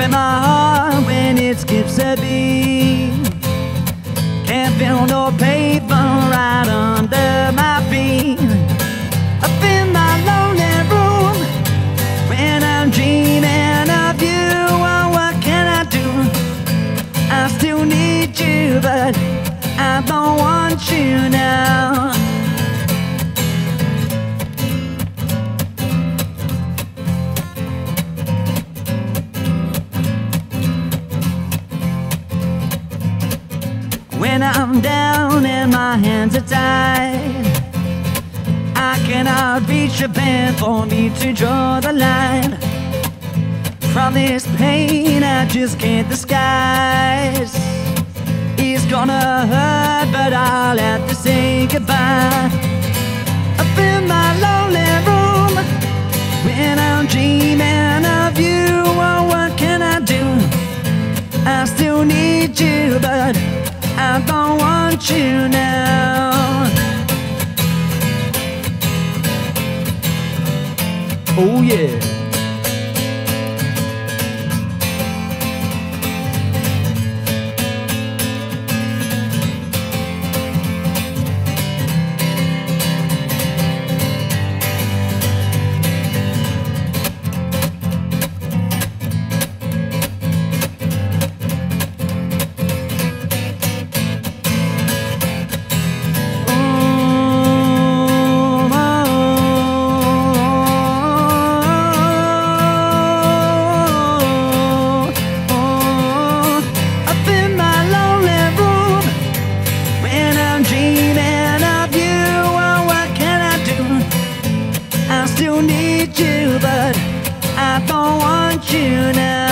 in my heart when it skips a beat. Can't feel no paper right under my feet. Up in my lonely room when I'm dreaming of you. Oh, what can I do? I still need you, but I don't want you now. When I'm down and my hands are tied, I cannot reach a pen for me to draw the line. From this pain I just can't disguise. It's gonna hurt, but I'll have to say goodbye. Up in my lonely room when I'm dreaming of you. Oh, what can I do? I still need you, but I don't want you now. Oh yeah. I still need you, but I don't want you now.